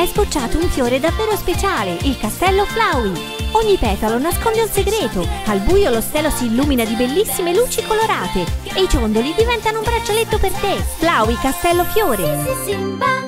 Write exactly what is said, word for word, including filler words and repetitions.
è sbocciato un fiore davvero speciale, il castello Flowey. Ogni petalo nasconde un segreto, al buio lo stelo si illumina di bellissime luci colorate e i ciondoli diventano un braccialetto per te. Flowey Castello Fiore. Sì, sì, Simba.